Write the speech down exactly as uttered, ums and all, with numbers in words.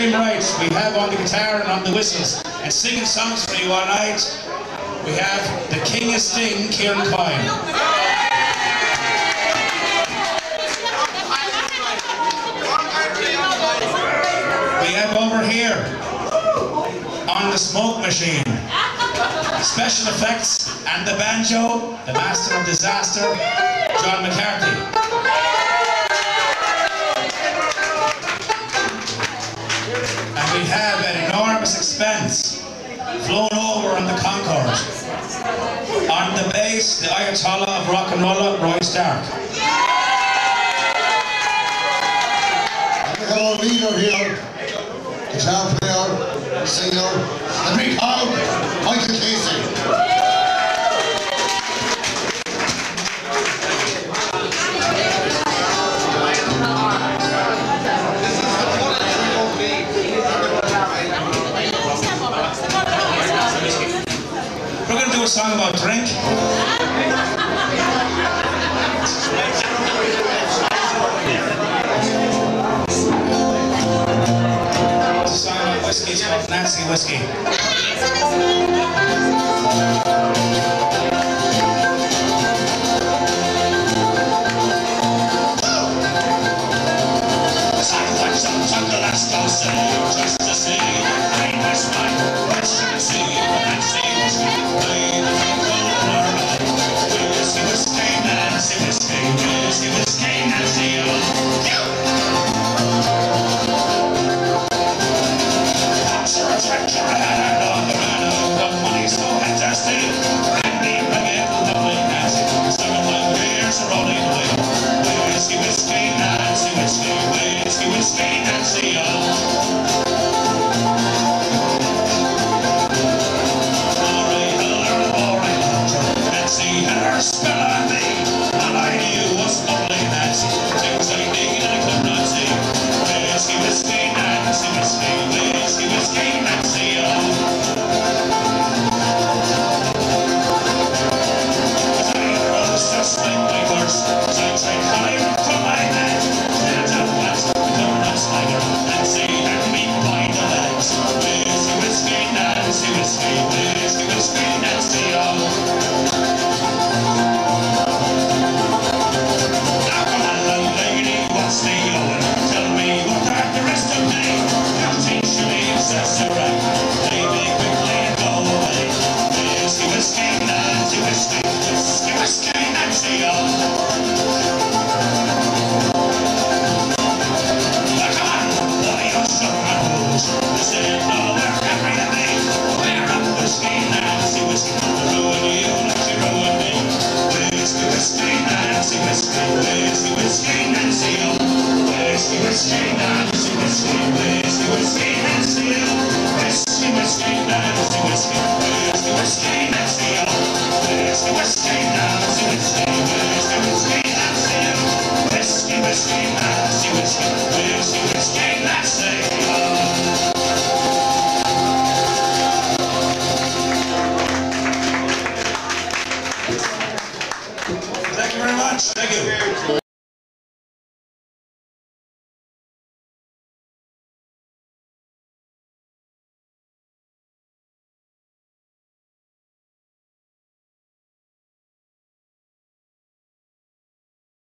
extreme right, we have on the guitar and on the whistles, and singing songs for you all night, we have the King of Sting, Kieran Coyne. We have over here, on the smoke machine, special effects and the banjo, the master of disaster, John McCarthy. And we have at enormous expense flown over on the Concorde. On the bass, the Ayatollah of rock and roll, Roy Stark. And we have our leader here, guitar player, singer, and we call him Michael Casey. We're going to do a song about drink. It's a song about whiskey, it's called Nancy Whiskey. Just to see, I must find what she can see, and see what she can play. The people are right. Whiskey, whiskey, Nancy, whiskey, whiskey, whiskey, Nancy, Sure, a tractor ahead and on the man of the money so fantastic. Randy, reggae, lovely Nancy, seven years are rolling away. Whiskey, whiskey, Nancy, whiskey, whiskey, whiskey, Nancy, spell on me, all I knew was lovely Nancy. Things I did I could not see. Whiskey, whiskey, Nancy, whiskey, whiskey, whiskey, Nancy, oh. As I rose to swing my horse, as I tried high to my head, and at last the current snagger, Nancy had me by the legs. Whiskey, whiskey, Nancy, whiskey, whiskey, whiskey, Nancy, oh. Tell me what the rest of me. Don't teach me that's the right. Baby, quickly and go away. Whiskey, whiskey, Nancy, whiskey, whiskey, whiskey, Nancy, oh. Now come on, boy, you're so confused. This ain't nowhere every day. We're up whiskey, Nancy, whiskey, ruin you like you ruined me. Whiskey, whiskey, Nancy, whiskey, whiskey, whiskey, Nancy, oh. Whiskey, whiskey, Nancy, whiskey, whiskey, whiskey, Nancy, whiskey, whiskey, Nancy, whiskey.